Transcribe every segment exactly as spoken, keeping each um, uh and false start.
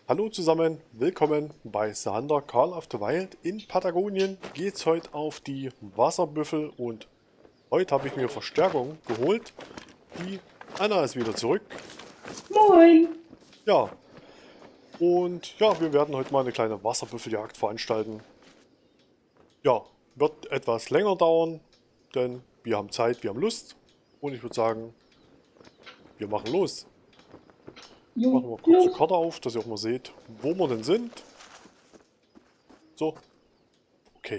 Hallo zusammen, willkommen bei Sander Call of the Wild. In Patagonien geht's heute auf die Wasserbüffel und heute habe ich mir Verstärkung geholt. Die Anna ist wieder zurück. Moin! Ja, und ja, wir werden heute mal eine kleine Wasserbüffeljagd veranstalten. Ja, wird etwas länger dauern, denn wir haben Zeit, wir haben Lust. Und ich würde sagen, wir machen los. Jo, Machen wir kurz die los! Karte auf, dass ihr auch mal seht, wo wir denn sind. So, okay.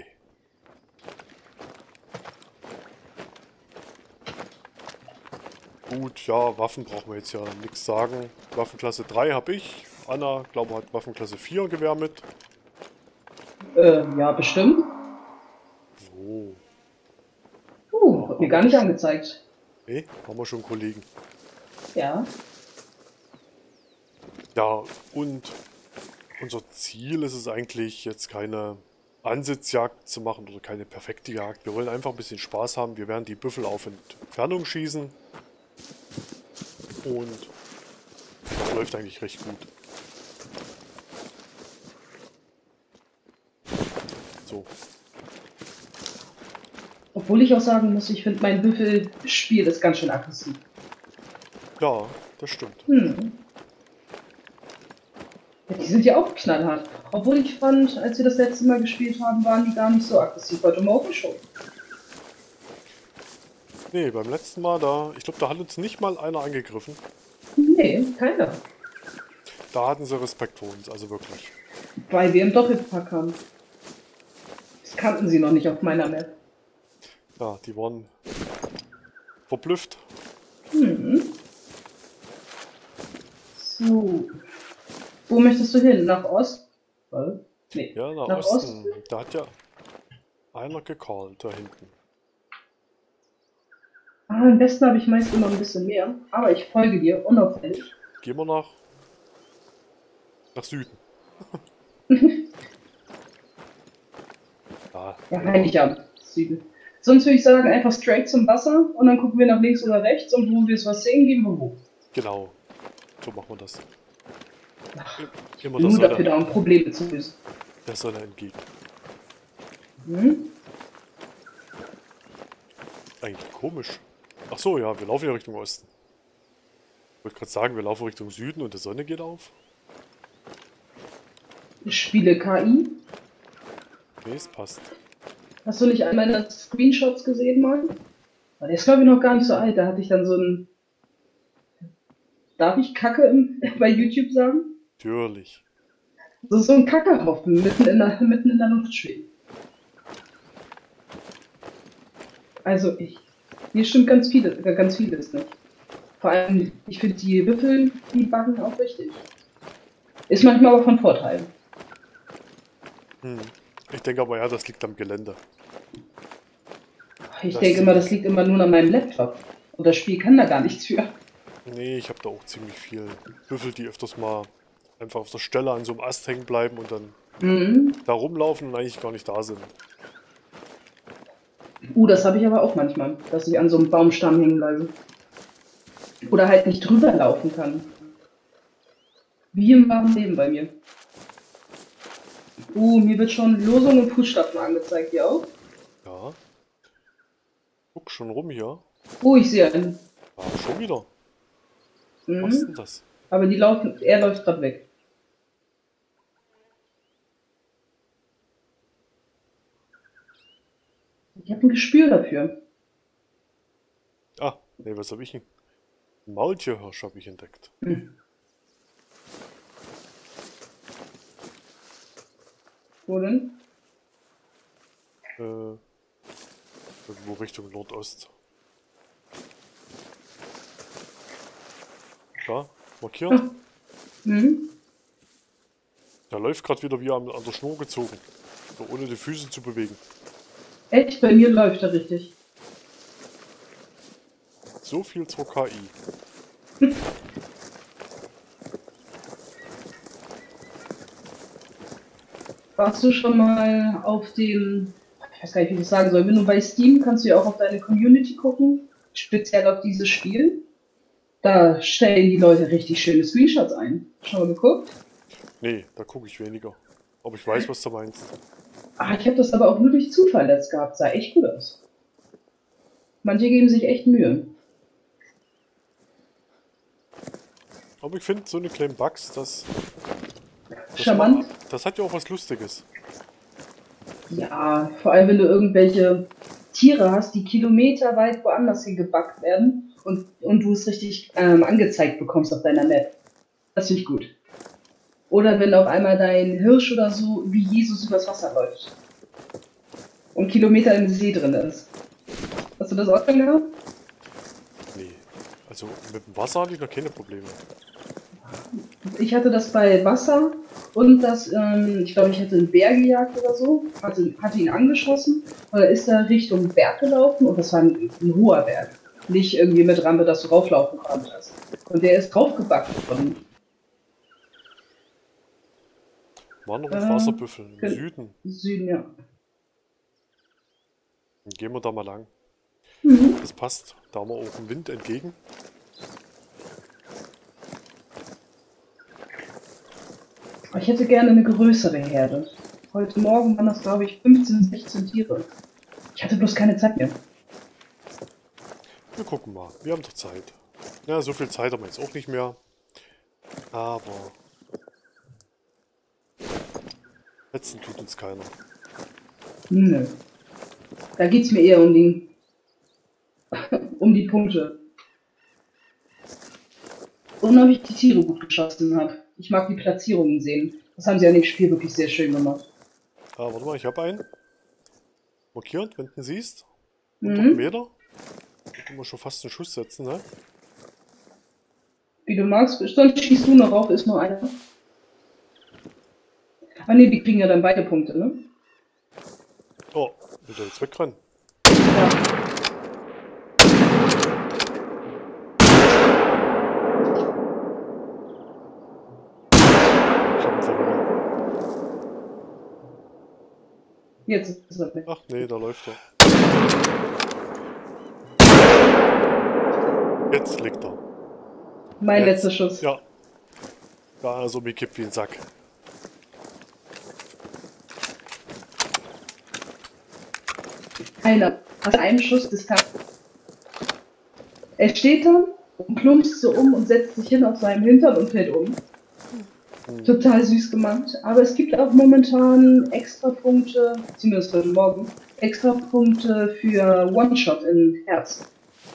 Gut, ja, Waffen brauchen wir jetzt ja nichts sagen. Waffenklasse drei habe ich. Anna, glaube ich, hat Waffenklasse vier Gewehr mit. Äh, ja, bestimmt. So, Uh, da hat mir haben wir gar doch nicht schon. angezeigt. Ne, haben wir schon Kollegen. Ja. Ja, und unser Ziel ist es eigentlich, jetzt keine Ansitzjagd zu machen oder keine perfekte Jagd. Wir wollen einfach ein bisschen Spaß haben. Wir werden die Büffel auf Entfernung schießen. Und das läuft eigentlich recht gut. So, Obwohl ich auch sagen muss, ich finde mein Würfelspiel ist ganz schön aggressiv. ja, das stimmt. Hm. Ja, die sind ja auch knallhart. Obwohl ich fand, als wir das letzte Mal gespielt haben, waren die gar nicht so aggressiv. Heute Morgen schon. Nee, beim letzten Mal da, ich glaube, da hat uns nicht mal einer angegriffen. Nee, keiner. Da hatten sie Respekt vor uns, also wirklich. Weil wir im Doppelpack haben. Das kannten sie noch nicht auf meiner Map. Ja, die waren verblüfft. Hm. So. Wo möchtest du hin? Nach Ost? Was? Nee. Ja, nach Nach Osten? Osten. Da hat ja einer gecallt, da hinten. Ah, im Westen habe ich meist immer ein bisschen mehr, aber ich folge dir unauffällig. Gehen wir nach, nach Süden. Ja, Ja, gehen wir. eigentlich ja. Süden. Sonst würde ich sagen, einfach straight zum Wasser und dann gucken wir nach links oder rechts und wo wir es was sehen, gehen wir hoch. Genau, so machen wir das. I- Ich Immer bin der nur dafür Sonne, da, um Probleme zu lösen. der Sonne entgegen. Hm? Eigentlich komisch. Ach so, ja, wir laufen ja Richtung Osten. Ich wollte gerade sagen, wir laufen Richtung Süden und die Sonne geht auf. Ich spiele K I. Nee, es passt. Hast du nicht all meine Screenshots gesehen mal? Der ist glaube ich noch gar nicht so alt. Da hatte ich dann so ein. Darf ich Kacke im, bei YouTube sagen? Natürlich. Das ist so ein Kackehaufen mitten in der, mitten in der Luft schwebt. Also ich. Hier stimmt ganz vieles, ganz vieles nicht. Vor allem, ich finde die Würfel, die backen auch richtig. Ist manchmal aber von Vorteil. Hm. Ich denke aber ja, das liegt am Gelände. Ich Dass denke immer, die das liegt immer nur an meinem Laptop. Und das Spiel kann da gar nichts für. Nee, ich habe da auch ziemlich viel Büffel, die öfters mal einfach auf der Stelle an so einem Ast hängen bleiben und dann Mhm. da rumlaufen und eigentlich gar nicht da sind. Uh, das habe ich aber auch manchmal, dass ich an so einem Baumstamm hängen bleibe. Oder halt nicht drüber laufen kann. Wie im wahren Leben bei mir. Uh, mir wird schon Losung und Fußstapfen angezeigt, hier auch. Ja, guck schon rum hier. Oh, ich sehe einen. Ah, schon wieder. Was ist denn Mhm. das? Aber die laufen, er läuft gerade weg. Ich habe ein Gespür dafür. Ah, nee, was habe ich denn? Ein Maultierhirsch habe ich entdeckt. Hm. Wo denn? Äh, irgendwo Richtung Nordost. Da, markiert. Ah. Mhm. Der läuft gerade wieder wie an, an der Schnur gezogen. So, ohne die Füße zu bewegen. Echt, bei mir läuft er richtig. So viel zur K I. Warst du schon mal auf dem, ich weiß gar nicht, wie ich das sagen soll, wenn du bei Steam kannst du ja auch auf deine Community gucken, speziell auf dieses Spiel. Da stellen die Leute richtig schöne Screenshots ein. Schon mal geguckt? Nee, da gucke ich weniger. Aber ich weiß, was du meinst. Ah, ich habe das aber auch nur durch Zufall jetzt gehabt. Sah echt gut aus. Manche geben sich echt Mühe. Aber ich finde, so eine kleine Bugs, das, das, Charmant. ma- das hat ja auch was Lustiges. Ja, vor allem wenn du irgendwelche Tiere hast, die kilometerweit woanders hingebackt werden und, und du es richtig ähm, angezeigt bekommst auf deiner Map. Das finde ich gut. Oder wenn auf einmal dein Hirsch oder so wie Jesus übers Wasser läuft und Kilometer im See drin ist. Hast du das auch schon gehabt? Nee. Also mit dem Wasser hatte ich noch keine Probleme. Ich hatte das bei Wasser und das, ähm, ich glaube, ich hatte einen Bär gejagt oder so, hatte, hatte ihn angeschossen und dann ist er Richtung Berg gelaufen und das war ein, ein hoher Berg. Nicht irgendwie mit Rampe, dass du rauflaufen konntest. Und der ist draufgebackt worden. Wanderung Äh, Wasserbüffel im gen- Süden. Süden, ja. Dann gehen wir da mal lang. Mhm. Das passt. Da haben wir auch einen Wind entgegen. Ich hätte gerne eine größere Herde. Heute Morgen waren das, glaube ich, fünfzehn, sechzehn Tiere. Ich hatte bloß keine Zeit mehr. Wir gucken mal. Wir haben doch Zeit. Ja, so viel Zeit haben wir jetzt auch nicht mehr. Aber letzten tut uns keiner. Nö. Da geht es mir eher um die, um die Punkte. Und ob ich die Tiere gut geschossen habe. Ich mag die Platzierungen sehen. Das haben sie an dem Spiel wirklich sehr schön gemacht. Ah, warte mal, ich habe einen. Markiert, wenn du ihn siehst. hundert Mhm. Meter. Da können wir schon fast einen Schuss setzen, ne? Wie du magst, sonst schießt du noch auf, ist nur einer. Ah ne, die kriegen ja dann beide Punkte, ne? Oh, wieder jetzt wegrennen. Ja. Ich habe ihn verloren. Jetzt ist er weg. Ach nee, da läuft er. Jetzt liegt er. Mein Jetzt. letzter Schuss. Ja. Da also mir kippt wie ein Sack. Einer. Hast einen Schuss Distanz. Er steht dann und plumpst so um und setzt sich hin auf seinem Hintern und fällt um. Total süß gemacht. Aber es gibt auch momentan Extrapunkte, zumindest heute Morgen, Extrapunkte für One-Shot in Herz.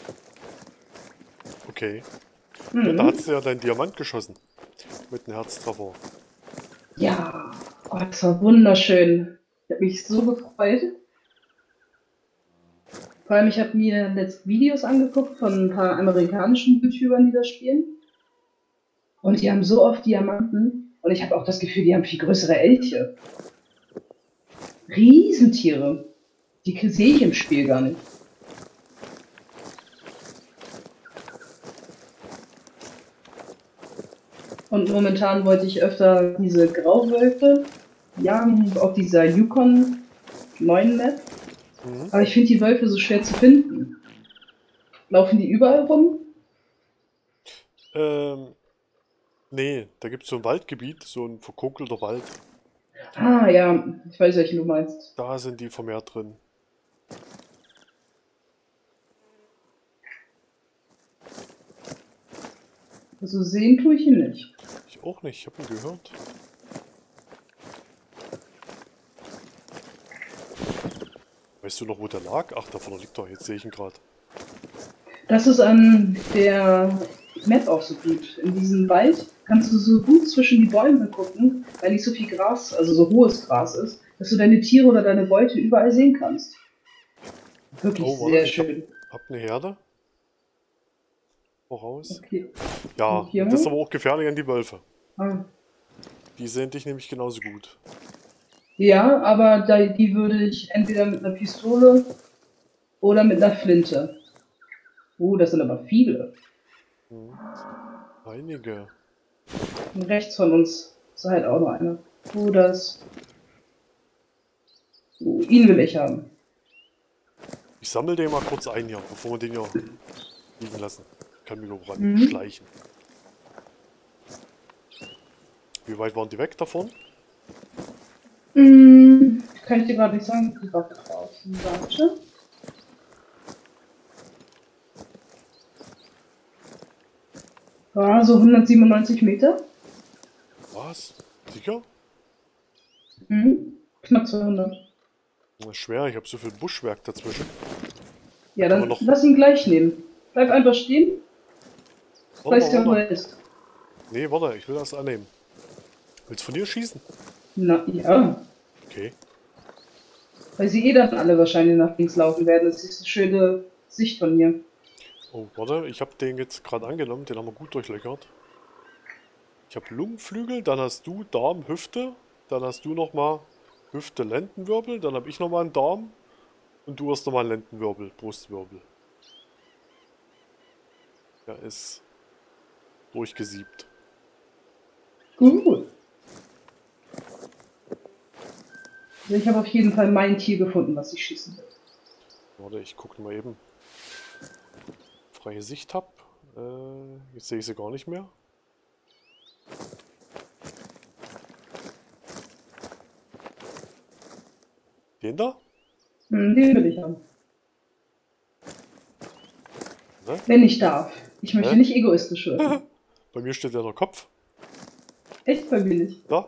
Okay. Mhm. Ja, da hast du ja deinen Diamant geschossen. Mit einem Herztreffer. Ja, oh, das war wunderschön. Ich habe mich so gefreut. Vor allem, ich habe mir letzte Videos angeguckt von ein paar amerikanischen YouTubern, die das spielen. Und die haben so oft Diamanten. Und ich habe auch das Gefühl, die haben viel größere Elche. Riesentiere. Die sehe ich im Spiel gar nicht. Und momentan wollte ich öfter diese Grauwölfe jagen auf dieser Yukon neuen Map. Mhm. Aber ich finde die Wölfe so schwer zu finden. Laufen die überall rum? Ähm, nee, da gibt es so ein Waldgebiet, so ein verkokelter Wald. Ah ja, ich weiß, welchen du meinst. Da sind die vermehrt drin. Also sehen tue ich ihn nicht. Ich auch nicht, ich habe ihn gehört. Weißt du noch, wo der lag? Ach, da vorne liegt er, jetzt sehe ich ihn gerade. Das ist an der Map auch so gut. In diesem Wald kannst du so gut zwischen die Bäume gucken, weil nicht so viel Gras, also so hohes Gras ist, dass du deine Tiere oder deine Beute überall sehen kannst. Wirklich Oh, warte, sehr ich hab, schön. hab eine Herde. Voraus. Okay. Ja, Hier das ist mal. aber auch gefährlich an die Wölfe. Ah. Die sehen dich nämlich genauso gut. Ja, aber da, die würde ich entweder mit einer Pistole oder mit einer Flinte. Oh, das sind aber viele. Hm. Einige. Und rechts von uns ist halt auch noch einer. Oh, das. Oh, ihn will ich haben. Ich sammle den mal kurz ein hier, bevor wir den hier liegen lassen. Ich kann mich noch ran Mhm. schleichen. Wie weit waren die weg davon? Hm, kann ich dir gerade nicht sagen. Die war draußen. Warte. Ja, so hundertsiebenundneunzig Meter. Was? Sicher? Mhm. Knapp zweihundert. Das ist schwer, ich habe so viel Buschwerk dazwischen. Ja, Kann man dann noch. lass ihn gleich nehmen. Bleib einfach stehen. Warte Weißt mal, ja, wo warte. er ist. Nee, warte, ich will das annehmen. Willst du von dir schießen? Na ja. Okay. Weil sie eh dann alle wahrscheinlich nach links laufen werden. Das ist eine schöne Sicht von hier. Oh, warte, ich habe den jetzt gerade angenommen, den haben wir gut durchlöchert. Ich habe Lungenflügel, dann hast du Darm, Hüfte, dann hast du nochmal Hüfte, Lendenwirbel, dann habe ich nochmal einen Darm und du hast nochmal einen Lendenwirbel, Brustwirbel. Der ist durchgesiebt. Gut. Also ich habe auf jeden Fall mein Tier gefunden, was ich schießen will. Warte, ich gucke mal eben. Freie Sicht hab. Äh, jetzt sehe ich sie gar nicht mehr. Den da? Hm, den will ich haben. Ne? Wenn ich darf. Ich möchte Hä? nicht egoistisch werden. Bei mir steht ja der Kopf. Echt bei mir nicht. Da.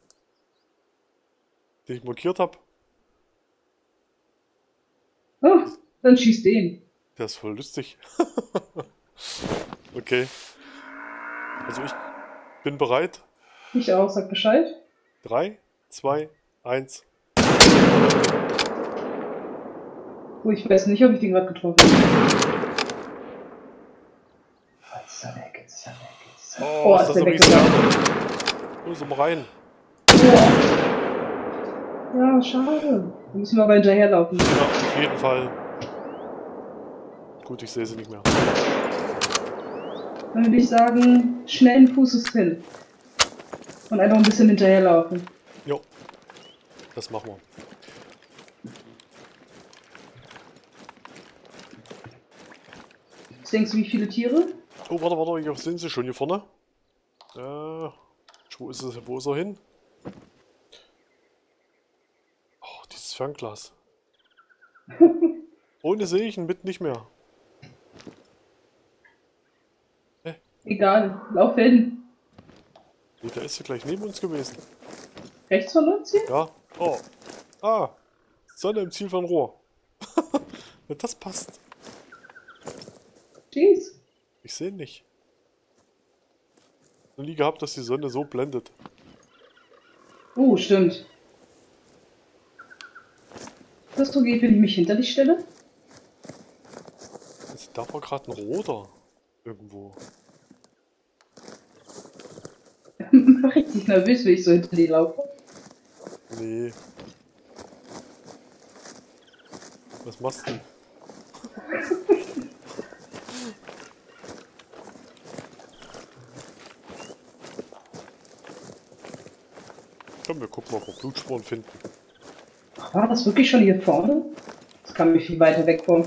Den ich markiert habe. Oh, dann schieß den. Der ist voll lustig. Okay. Also ich bin bereit. Ich auch, sag Bescheid. drei, zwei, eins. Oh, ich weiß nicht, ob ich den gerade getroffen habe. Jetzt ist er weg, jetzt ist er weg, jetzt ist er weg. Oh, Oh, ist ist das der ein weggegangen. Riesen. Los, mal rein. Ja, schade. Da müssen wir aber hinterherlaufen. Ja, auf jeden Fall. Gut, ich sehe sie nicht mehr. Dann würde ich sagen, schnellen Fußes hin. Und einfach ein bisschen hinterherlaufen. Jo. Das machen wir. Was denkst du, wie viele Tiere? Oh, warte, warte, hier sind sie schon hier vorne. Äh, wo ist es? Wo ist er hin? Oh, dieses Fernglas. Ohne sehe ich ihn mit nicht mehr. Hä? Egal, lauf hin. Nee, der ist ja gleich neben uns gewesen. Rechts von uns hier? Ja. Oh. Ah. Sonne im Ziel von Rohr. Ja, das passt. Jeez. Ich sehe ihn nicht. Noch nie gehabt, dass die Sonne so blendet. Oh, stimmt. Das so geht, wenn ich mich hinter dich stelle? Also, da war gerade ein roter. Irgendwo. Richtig nervös, wenn ich so hinter dir laufe. Nee. Was machst du? Komm, wir gucken, ob wir Blutspuren finden. Ach, war das wirklich schon hier vorne? Das kam mir viel weiter weg vor.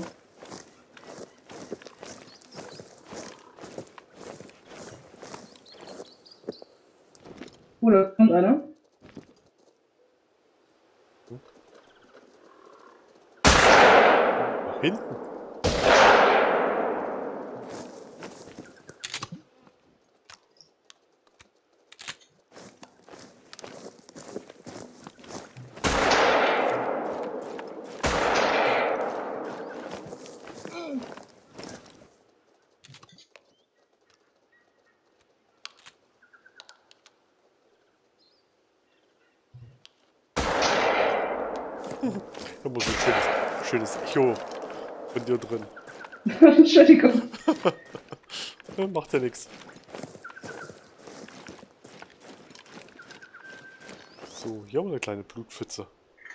Oh, da kommt einer. Nach hinten. Da muss ein schönes, schönes Echo von dir drin. Entschuldigung. Ja, macht ja nichts. So, hier haben wir eine kleine Blutpfütze.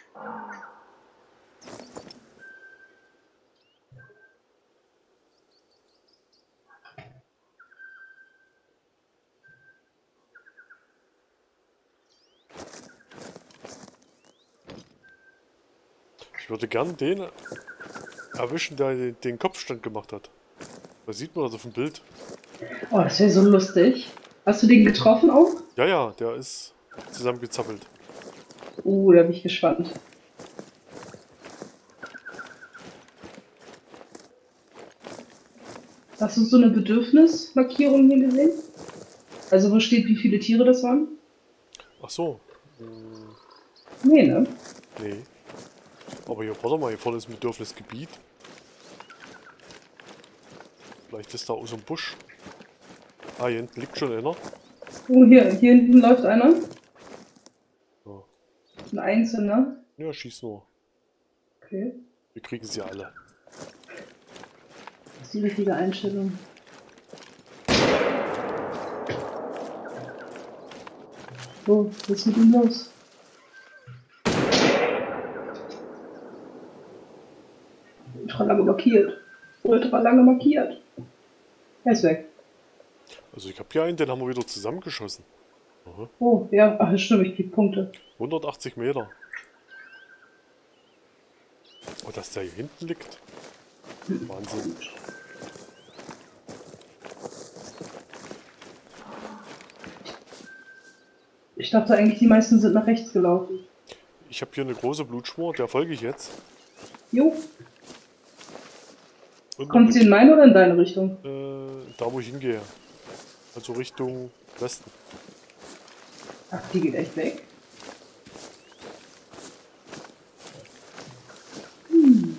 Ich würde gern den erwischen, der den, den Kopfstand gemacht hat. Da sieht man das auf dem Bild. Oh, das wäre so lustig. Hast du den getroffen auch? Ja, ja, der ist zusammengezappelt. Uh, da bin ich gespannt. Hast du so eine Bedürfnismarkierung hier gesehen? Also wo steht, wie viele Tiere das waren? Ach so. Hm, Nee, ne? nee. Aber hier, warte mal, hier vorne ist ein Bedürfnisgebiet. Vielleicht ist da auch so ein Busch. Ah, hier hinten liegt schon einer. Oh, hier, hier hinten läuft einer. Ja, Ein einzelner. ja, schieß nur. Okay. Wir kriegen sie alle. Das ist die richtige Einstellung. So, was ist mit ihm los? Ultra lange markiert. Ultra lange markiert. Er ist weg. Also ich habe hier einen, den haben wir wieder zusammengeschossen. Aha. Oh, ja, ach, das stimmt, ich krieg Punkte. hundertachtzig Meter. Oh, dass der hier hinten liegt. Wahnsinn. Ich dachte eigentlich, die meisten sind nach rechts gelaufen. Ich habe hier eine große Blutspur, der folge ich jetzt. Jo, Und kommt sie in meine oder in deine Richtung? Äh, da wo ich hingehe. Also Richtung Westen. Ach, die geht echt weg. Hm.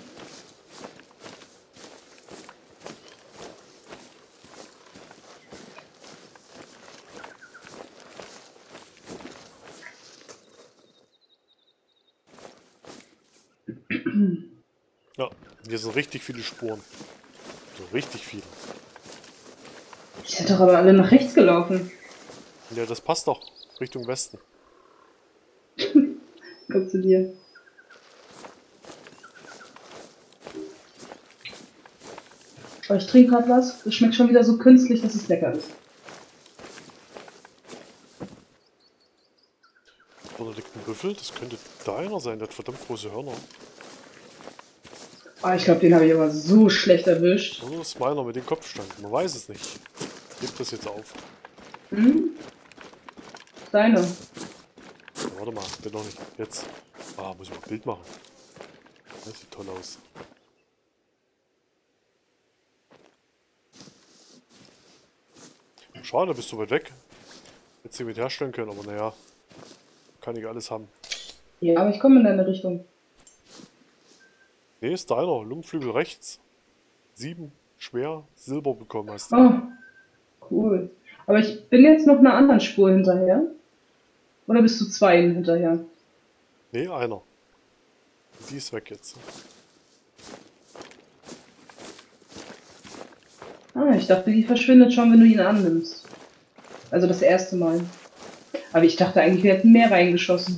Ja, hier sind richtig viele Spuren. So richtig viele. Die sind doch aber alle nach rechts gelaufen. Ja, das passt doch. Richtung Westen. Kommt zu dir. Aber ich trinke gerade was. Das schmeckt schon wieder so künstlich, dass es lecker ist. Oder liegt ein Büffel? Das könnte da einer sein. Der hat verdammt große Hörner. Ah, ich glaube, den habe ich aber so schlecht erwischt. Oder das ist meiner mit dem Kopfstand. Man weiß es nicht. Gebt das jetzt auf. Hm? Deine. Ja, warte mal, bin noch nicht. Jetzt. Ah, muss ich mal ein Bild machen. Das sieht toll aus. Schade, bist du weit weg. Hättest du mit herstellen können, aber naja. Kann ich alles haben. Ja, aber ich komme in deine Richtung. Nee, ist deiner. Lungenflügel rechts. Sieben. Schwer. Silber bekommen hast du. Oh, cool. Aber ich bin jetzt noch einer anderen Spur hinterher. Oder bist du zwei hinterher? Nee, einer. Die ist weg jetzt. Ah, ich dachte, die verschwindet schon, wenn du ihn annimmst. Also das erste Mal. Aber ich dachte eigentlich, wir hätten mehr reingeschossen.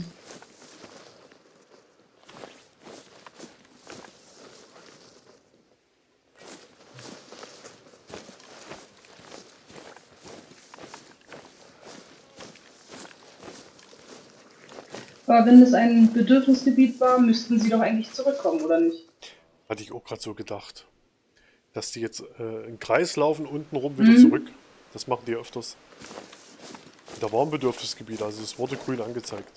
Aber wenn es ein Bedürfnisgebiet war, müssten sie doch eigentlich zurückkommen, oder nicht? Hatte ich auch gerade so gedacht. Dass die jetzt äh, im Kreis laufen, unten rum wieder Mhm. zurück. Das machen die öfters. Da war ein Bedürfnisgebiet, also es wurde grün angezeigt.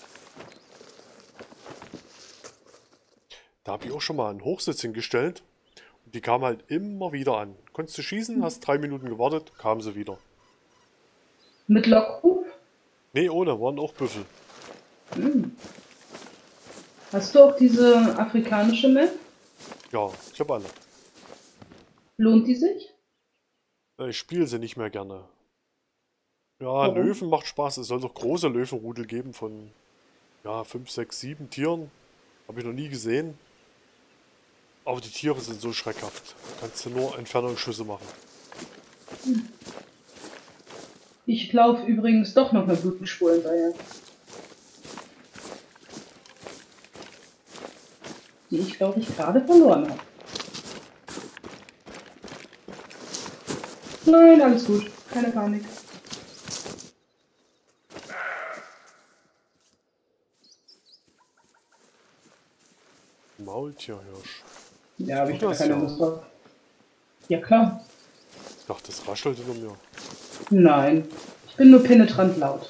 Da habe ich auch schon mal einen Hochsitz hingestellt. Und die kamen halt immer wieder an. Konntest du schießen, hast drei Minuten gewartet, kamen sie wieder. Mit Lockruf? Nee, ohne, waren auch Büffel. Hm. Hast du auch diese afrikanische Map? Ja, ich habe alle. Lohnt die sich? Äh, Ich spiele sie nicht mehr gerne. Ja, Warum? Löwen macht Spaß. Es soll doch große Löwenrudel geben von ja, fünf, sechs, sieben Tieren. Habe ich noch nie gesehen. Aber die Tiere sind so schreckhaft. Da kannst du nur Entfernungsschüsse machen. Ich laufe übrigens doch noch eine Blutspur hinterher. Die ich, glaube ich, gerade verloren habe. Nein, alles gut. Keine Panik. Maultierhirsch. Ja, habe ich Du gar das keine ja. Lust drauf. Ja, klar. Ich dachte, das raschelt hinter mir. Nein. Ich bin nur penetrant laut.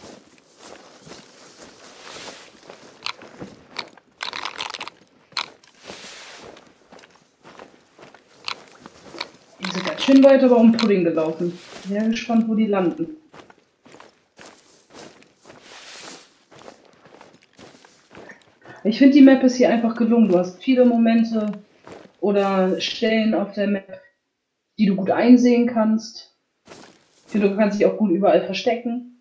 Die sind ganz schön weit aber um Pudding gelaufen. Sehr gespannt, wo die landen. Ich finde, die Map ist hier einfach gelungen. Du hast viele Momente oder Stellen auf der Map, die du gut einsehen kannst. Ich finde, du kannst dich auch gut überall verstecken.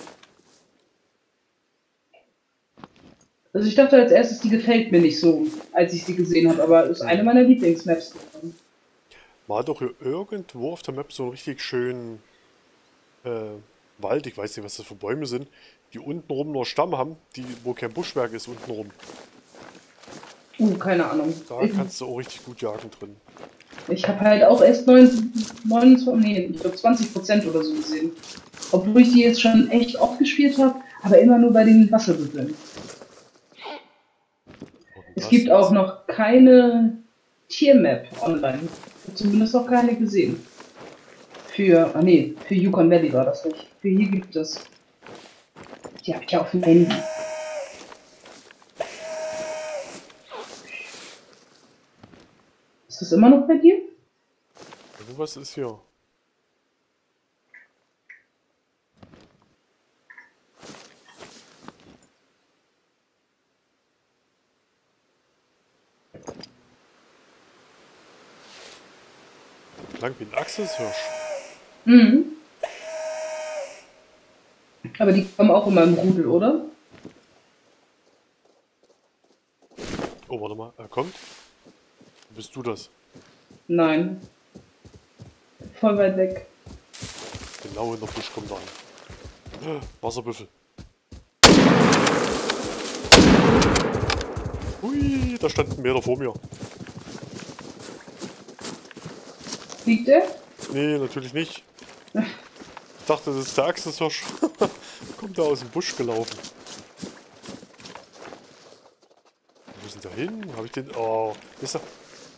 Also ich dachte als erstes, die gefällt mir nicht so, als ich sie gesehen habe, aber ist eine meiner Lieblingsmaps geworden. Man hat doch hier irgendwo auf der Map so einen richtig schönen äh, Wald, ich weiß nicht, was das für Bäume sind, die untenrum nur Stamm haben, die, wo kein Buschwerk ist untenrum. Uh, keine Ahnung. Da Ich, kannst du auch richtig gut jagen drin. ich habe halt auch erst neunundzwanzig, nee, ich glaube zwanzig Prozent oder so gesehen. Obwohl ich die jetzt schon echt oft gespielt habe, aber immer nur bei den Wasserbüffeln. Es gibt auch noch keine Tiermap online. Ich habe zumindest noch keine gesehen. Für, ah nee, für Yukon Valley war das nicht. Für hier gibt es. Die habe ich ja auf dem Handy. Ist das immer noch bei dir? Was ist hier? Klang wie ein Achselshirsch. Mhm. Aber die kommen auch immer im Rudel, oder? Oh, warte mal, er kommt. Bist du das? Nein. Voll weit weg. Genau in der Busch kommt er an. Wasserbüffel. Hui, da stand ein Meter vor mir. Liegt der? Nee, natürlich nicht. Ich dachte, das ist der Achselshirsch. Kommt da aus dem Busch gelaufen. Wo ist denn der hin? Habe ich den... Oh, ist er...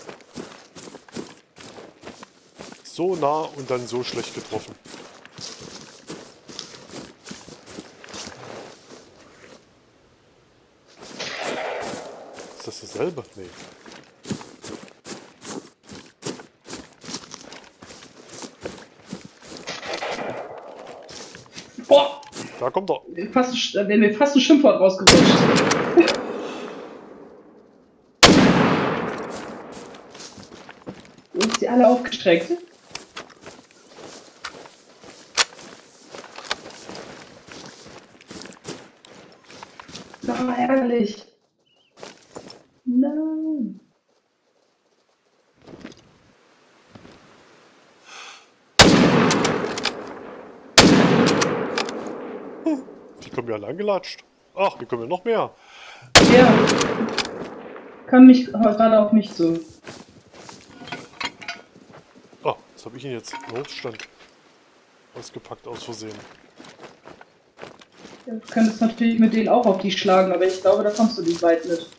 So nah und dann so schlecht getroffen. Ist das dasselbe? Nee. Boah! Da kommt er. Fast, da wäre mir fast ein Schimpfwort rausgerutscht. Du hast sie alle aufgestreckt. Na, ärgerlich. Nein. Die kommen ja alle angelatscht. Ach, hier kommen ja noch mehr. Ja. Kam mich gerade auf mich zu. Ah, was habe ich denn jetzt? Notstand. Ausgepackt aus Versehen. Du könntest natürlich mit denen auch auf die schlagen, aber ich glaube, da kommst du nicht weit mit.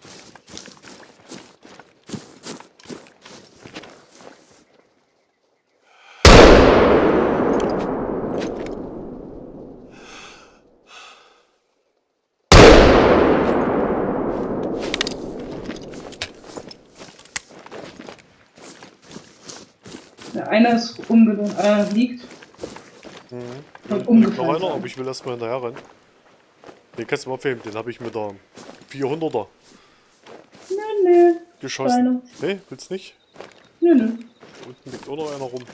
Ja, einer ist umgedreht, äh, liegt. Mhm. Und Und noch umgefallen. einer, aber ich will erstmal hinterher rennen. Den kannst du mal filmen, den habe ich mit der vierhunderter Nö, nö. geschossen. Nee, willst nicht? Nö, nö. Da unten liegt auch noch einer rum.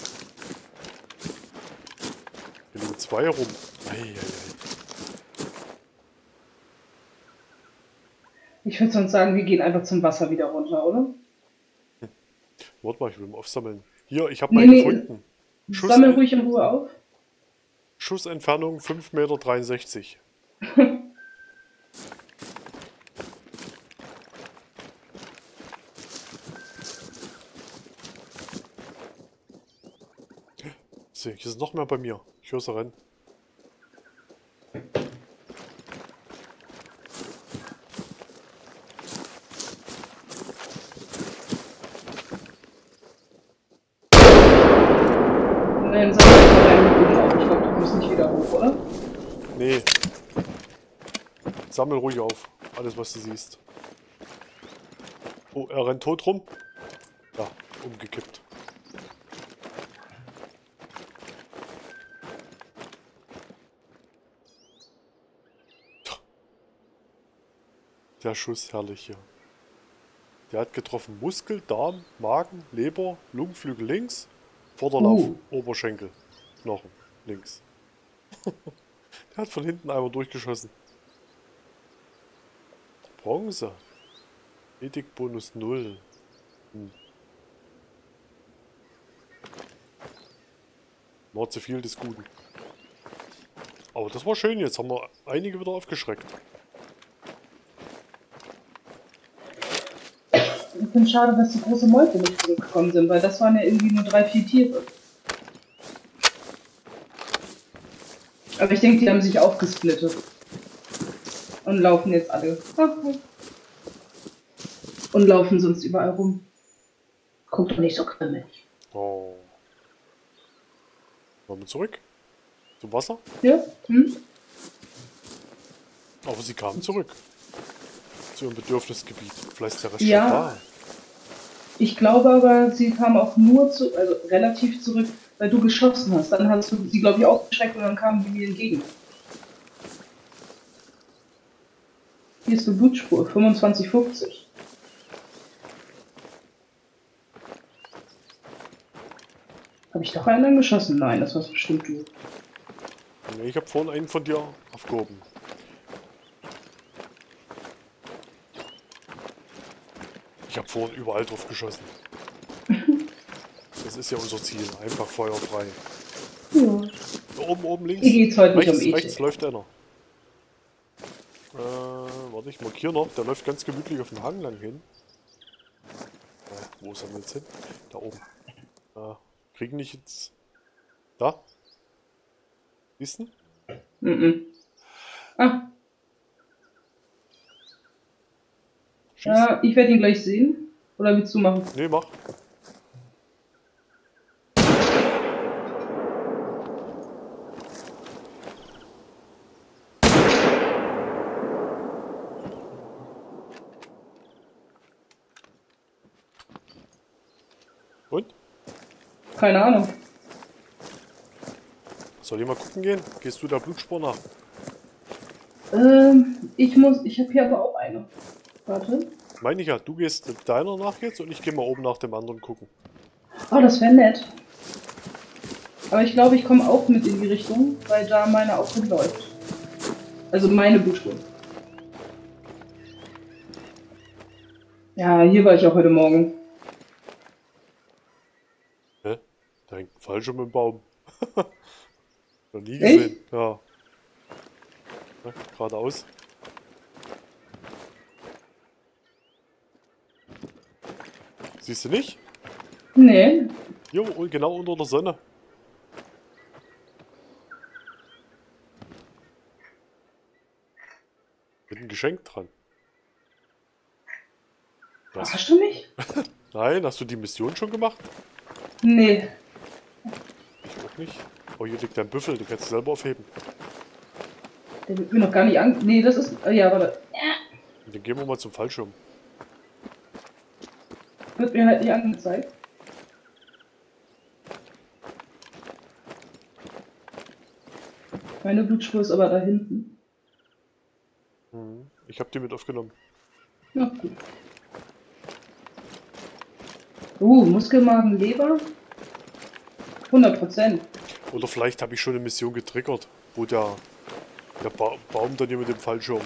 Hier liegen zwei rum. Eieiei. Ich würde sonst sagen, wir gehen einfach zum Wasser wieder runter, oder? Warte mal, ich will mal aufsammeln. Hier, ich habe Nee, meinen nee. gefunden. Schuss, Sammel ruhig in Ruhe auf. Schussentfernung fünf Meter dreiundsechzig. So, hier ist noch mehr bei mir. Ich höre sie rennen. Nein, sammel mal deinen Boden auf. Ich glaube, du kommst nicht wieder Nee. Sammel ruhig auf. Alles, was du siehst. Oh, er rennt tot rum. Ja, umgekippt. Der Schuss, herrlich hier. Der hat getroffen Muskel, Darm, Magen, Leber, Lungenflügel links, Vorderlauf, Uh. Oberschenkel, Knochen links. Der hat von hinten einmal durchgeschossen. Bronze. Ethikbonus null. Hm. War zu viel des Guten. Aber das war schön, jetzt haben wir einige wieder aufgeschreckt. Ich finde es schade, dass die große Meute nicht zurückgekommen sind, weil das waren ja irgendwie nur drei, vier Tiere. Aber ich denke, die haben sich aufgesplittet. Und laufen jetzt alle. Und laufen sonst überall rum. Guckt doch nicht so grimmig. Oh. Wollen wir zurück? Zum Wasser? Ja? Hm? Aber sie kamen zurück. Zu ihrem Bedürfnisgebiet. Vielleicht ist der Rest Ja. schon da. Ich glaube aber, sie kamen auch nur zu, also relativ zurück, weil du geschossen hast. Dann hast du sie, glaube ich, aufgeschreckt und dann kamen die mir entgegen. Hier ist eine Blutspur, fünfundzwanzig fünfzig. Habe ich doch einen angeschossen? Nein, das war's bestimmt du. Nee, ich habe vorhin einen von dir aufgehoben. Ich habe vorhin überall drauf geschossen. Das ist ja unser Ziel. Einfach feuerfrei. Ja. Da oben, oben links. Hier geht's heute nicht Rechts, um rechts Ethik. läuft einer. Äh, warte, ich markiere noch. Der läuft ganz gemütlich auf den Hang lang hin. Äh, wo ist er denn jetzt hin? Da oben. Da. Kriegen nicht jetzt. Da? Siehst du? Mhm. Ah, Schieß. ja, ich werde ihn gleich sehen. Oder willst du machen? Nee, mach. Und? Keine Ahnung. Soll ich mal gucken gehen? Gehst du der Blutspur nach? Ähm, ich muss, ich habe hier aber auch eine. Warte. Meine ich ja, du gehst deiner nach jetzt und ich gehe mal oben nach dem anderen gucken. Oh, das wäre nett. Aber ich glaube, ich komme auch mit in die Richtung, weil da meine auch hinläuft. Also meine Blutspur. Ja, hier war ich auch heute Morgen. Hä? Da hängt ein Fallschirm im Baum. Noch nie Echt? gesehen. Ja. Ja, geradeaus. Siehst du nicht? Nee. Hier, genau unter der Sonne. Mit einem Geschenk dran. Das, Verarschst du mich? nein, hast du die Mission schon gemacht? Nee. Ich auch nicht. Oh, hier liegt ein Büffel, den kannst du selber aufheben. Der wird mir noch gar nicht an... Nee, das ist... äh, Ja, warte. Und dann gehen wir mal zum Fallschirm. Wird mir halt nicht angezeigt. Meine Blutspur ist aber da hinten. Mhm. Ich habe die mit aufgenommen. Ja, gut. Uh, Muskelmagen, Leber? hundert Prozent. Oder vielleicht habe ich schon eine Mission getriggert, wo der, der ba Baum dann hier mit dem Fallschirm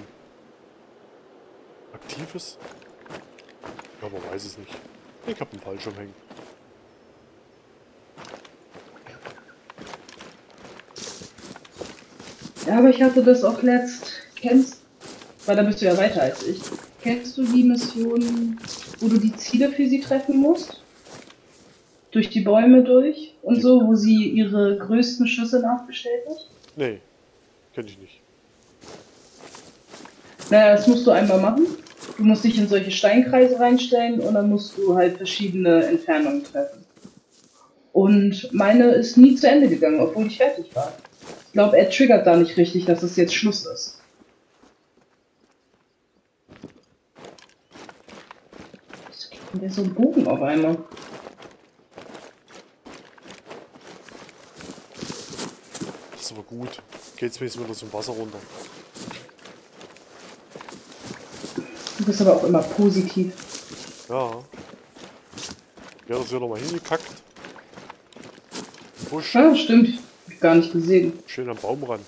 aktiv ist. Ja, man weiß es nicht. Ich habe einen Fallschirm hängen. Ja, aber ich hatte das auch letzt. Kennst, weil da bist du ja weiter als ich. Kennst du die Mission, wo du die Ziele für sie treffen musst? Durch die Bäume durch und so, wo sie ihre größten Schüsse nachgestellt hat? Nee, kenne ich nicht. Naja, das musst du einmal machen. Du musst dich in solche Steinkreise reinstellen und dann musst du halt verschiedene Entfernungen treffen. Und meine ist nie zu Ende gegangen, obwohl ich fertig war. Ich glaube, er triggert da nicht richtig, dass es jetzt Schluss ist. Und der so einen Bogen auf einmal. Das ist aber gut. Geht's wenigstens wieder zum Wasser runter. Du bist aber auch immer positiv. Ja. Ja, das wird nochmal hingekackt. Busch. Ja, stimmt. Hab ich gar nicht gesehen. Schön am Baum ran.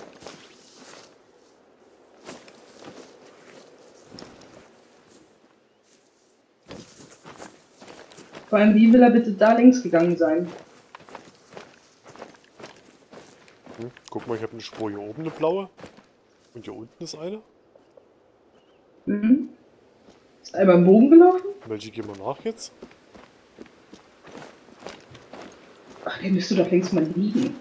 Vor allem, wie will er bitte da links gegangen sein? Hm, guck mal, ich habe eine Spur hier oben, eine blaue. Und hier unten ist eine. Mhm. Ist einmal im Bogen gelaufen? Welche gehen wir nach jetzt? Ach, der müsste doch längst mal liegen.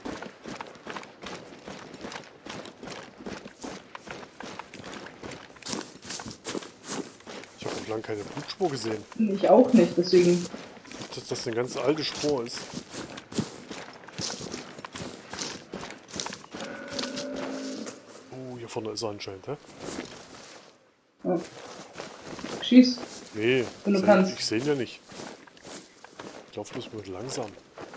Ich habe noch lange keine Blutspur gesehen. Ich auch nicht, deswegen. Dass das eine ganz alte Spur ist. Oh, hier vorne ist er anscheinend, hä? Oh. Schieß. Nee, Wenn du seh, kannst. ich sehe ihn ja nicht. Ich laufe bloß mit langsam.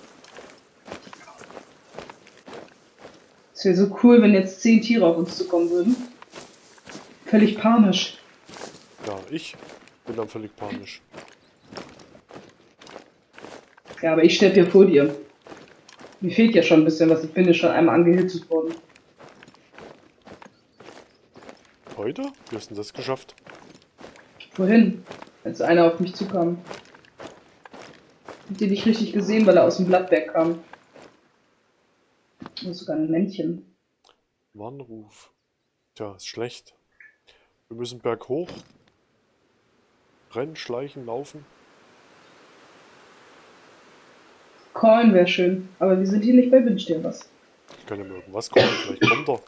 Es wäre so cool, wenn jetzt zehn Tiere auf uns zukommen würden. Völlig panisch. Ja, ich bin dann völlig panisch. Ja, aber ich sterbe hier vor dir. Mir fehlt ja schon ein bisschen was. Ich bin ja schon einmal angehitzelt worden. Heute? Wie hast du denn das geschafft? Wohin? Als einer auf mich zukam. Hab den nicht richtig gesehen, weil er aus dem Blattberg kam. Und sogar ein Männchen. Warnruf. Tja, ist schlecht. Wir müssen berghoch. Rennen, schleichen, laufen. Callen wäre schön, aber wir sind hier nicht bei Wünsch dir was. Ich kann ja mal irgendwas kommen, vielleicht kommt er.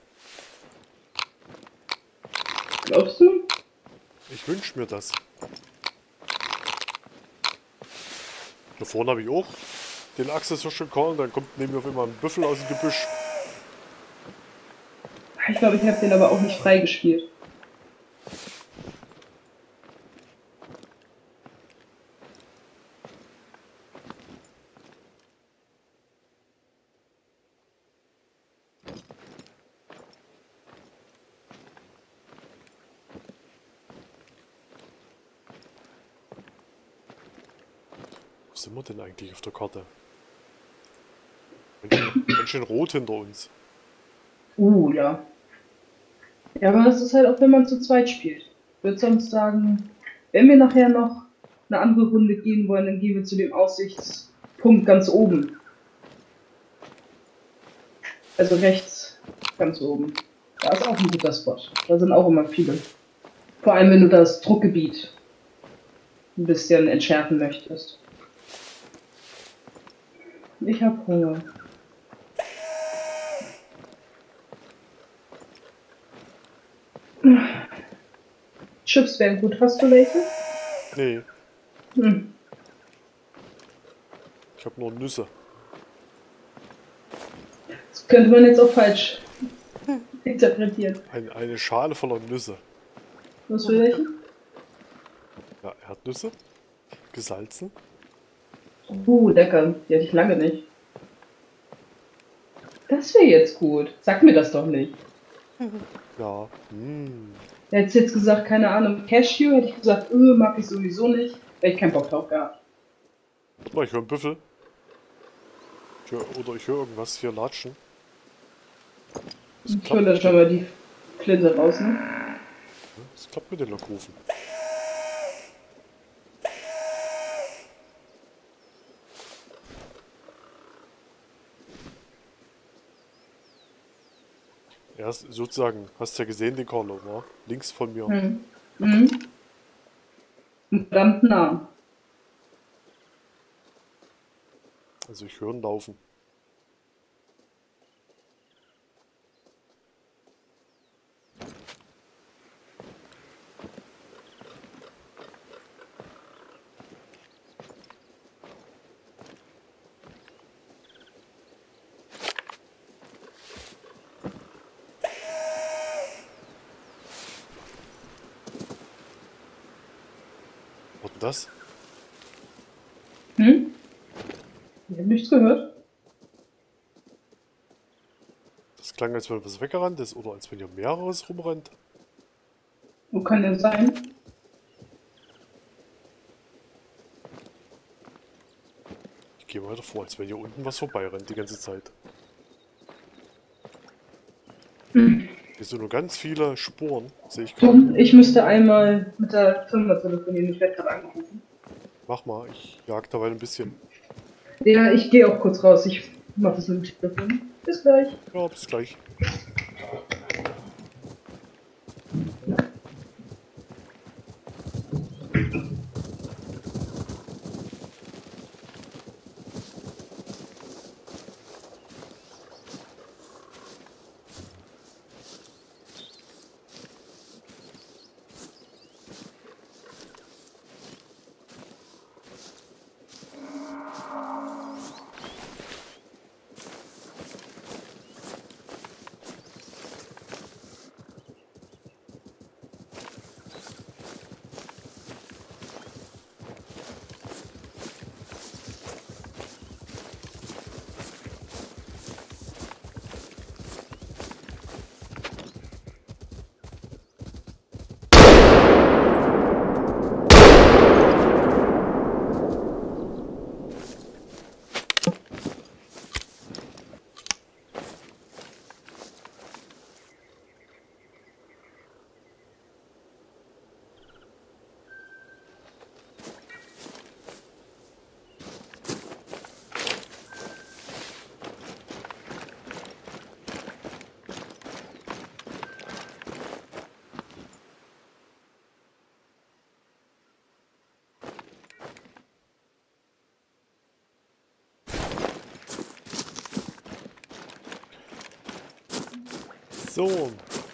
Glaubst du? Ich wünsche mir das. Da vorne habe ich auch den Axis schon callen, dann kommt neben mir auf einmal ein Büffel aus dem Gebüsch. Ich glaube, ich habe den aber auch nicht freigespielt. Wo sind wir denn eigentlich auf der Karte? Ganz schön, ganz schön rot hinter uns. Uh, ja. Ja, aber das ist halt auch, wenn man zu zweit spielt. Ich würde sonst sagen, wenn wir nachher noch eine andere Runde gehen wollen, dann gehen wir zu dem Aussichtspunkt ganz oben. Also rechts ganz oben. Da ist auch ein guter Spot. Da sind auch immer viele. Vor allem, wenn du das Druckgebiet ein bisschen entschärfen möchtest. Ich hab Hunger. Chips wären gut. Hast du welche? Nee, Hm. ich habe nur Nüsse. Das könnte man jetzt auch falsch interpretieren. Ein, eine Schale voller Nüsse. Was für welche? Ja, Erdnüsse. Gesalzen. Uh, lecker. Die hatte ich lange nicht. Das wäre jetzt gut. Sag mir das doch nicht. Ja. Mm. Hättest jetzt gesagt, keine Ahnung, Cashew, hätte ich gesagt, öh, mag ich sowieso nicht. Hätte ich keinen Bock drauf gehabt. Guck mal, ich höre einen Büffel. Ich hör, oder ich höre irgendwas hier latschen. Das Ich hole dann schon mal die Flinte raus, ne? Das klappt mit den Lockrufen. Er ist sozusagen, hast ja gesehen, den Carlo, war links von mir. Hm. Mhm. Verdammt nah. Also ich höre ihn laufen. das? Hm? Ich habe nichts gehört. Das klang, als wenn was weggerannt ist oder als wenn hier mehreres rumrennt. Wo kann der sein? Ich gehe weiter vor, als wenn hier unten was vorbeirennt die ganze Zeit. Hm. Hier sind nur ganz viele Spuren, sehe ich gerade. Tom, ich müsste einmal mit der Firma telefonieren. Ich werde gerade angerufen. Mach mal, ich jag dabei ein bisschen. Ja, ich gehe auch kurz raus. Ich mache das mit dem Telefon. Bis gleich. Ja, bis gleich. So.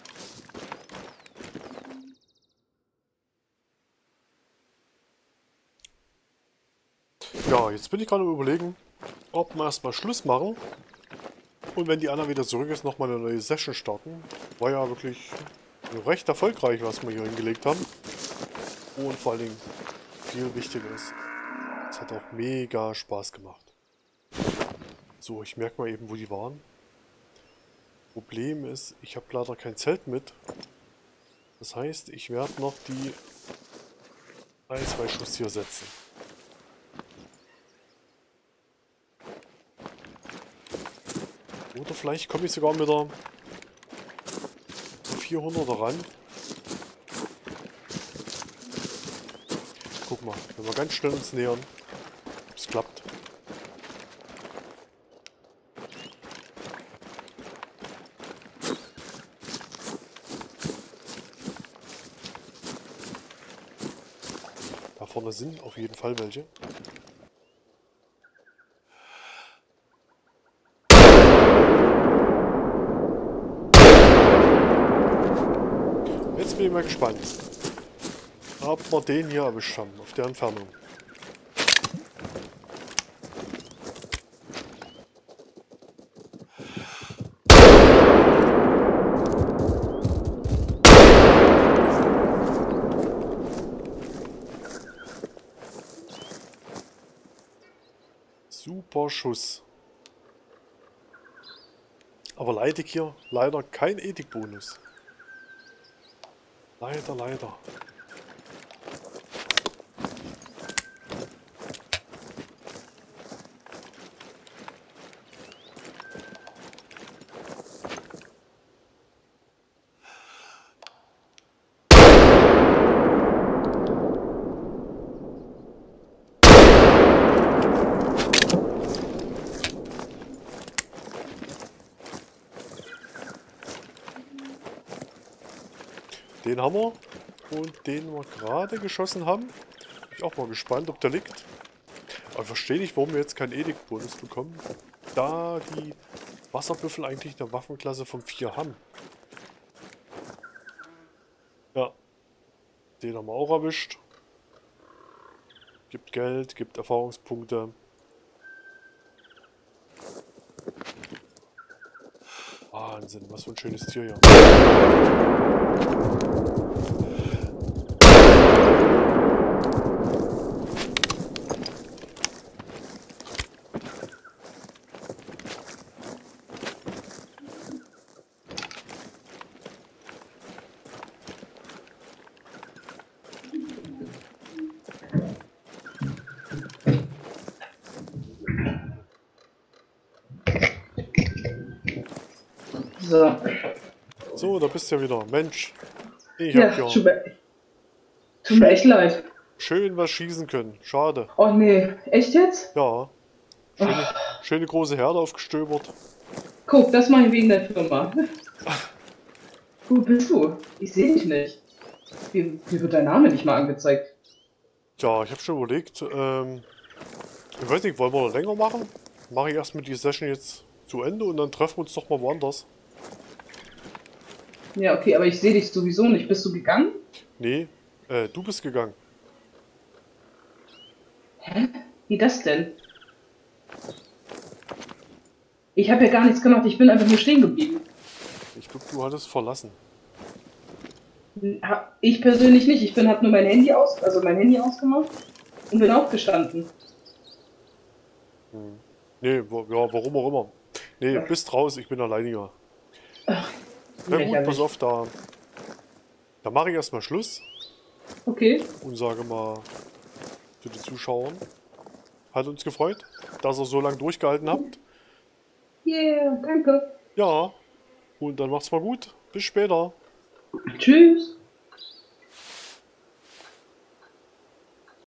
Ja, jetzt bin ich gerade am Überlegen, ob wir erstmal Schluss machen und wenn die Anna wieder zurück ist, nochmal eine neue Session starten. War ja wirklich recht erfolgreich, was wir hier hingelegt haben. Und vor allen Dingen viel wichtiger ist, es hat auch mega Spaß gemacht. So, ich merke mal eben, wo die waren. Problem ist, ich habe leider kein Zelt mit. Das heißt, ich werde noch die ein, zwei Schuss hier setzen. Oder vielleicht komme ich sogar mit der vierhunderter ran. Guck mal, wenn wir ganz schnell uns nähern, ob es klappt. Da vorne sind auf jeden Fall welche. Jetzt bin ich mal gespannt, ob wir den hier erwischt haben, auf der Entfernung. Super Schuss. Aber leider hier leider kein Ethikbonus. Leider, leider. Den haben wir. Und den wir gerade geschossen haben. Bin ich auch mal gespannt, ob der liegt. Aber ich verstehe nicht, warum wir jetzt keinen Edict-Bonus bekommen. Da die Wasserbüffel eigentlich eine Waffenklasse von vier haben. Ja. Den haben wir auch erwischt. Gibt Geld, gibt Erfahrungspunkte. Wahnsinn, was für ein schönes Tier hier. So. So, da bist du ja wieder. Mensch, ich Ja, hab ja tut mir, tut mir echt leid. schön was schießen können. Schade. Oh nee, echt jetzt? Ja, Oh, schöne, schöne große Herde aufgestöbert. guck, das mache ich wegen der Firma. Wo bist du? Ich sehe dich nicht. Wie, wie wird dein Name nicht mal angezeigt? Tja, ich habe schon überlegt, ähm, ich weiß nicht, wollen wir noch länger machen? Mache ich erstmal die Session jetzt zu Ende und dann treffen wir uns doch mal woanders. Ja, okay, aber ich sehe dich sowieso nicht. Bist du gegangen? Nee, äh, du bist gegangen. Wie das denn? Ich habe ja gar nichts gemacht. Ich bin einfach nur stehen geblieben. Ich glaube, du hattest verlassen. Ha- Ich persönlich nicht. Ich bin, habe nur mein Handy aus, also mein Handy ausgemacht und bin aufgestanden. Nee, wo, ja, warum auch immer. Nee, Ach, bist raus, ich bin alleiniger. Na gut, pass lächerlich. auf, da, da mache ich erstmal Schluss Okay. und sage mal zu den Zuschauern, hat uns gefreut, dass ihr so lange durchgehalten habt. Yeah, danke. Ja, und dann macht's mal gut. Bis später. Tschüss.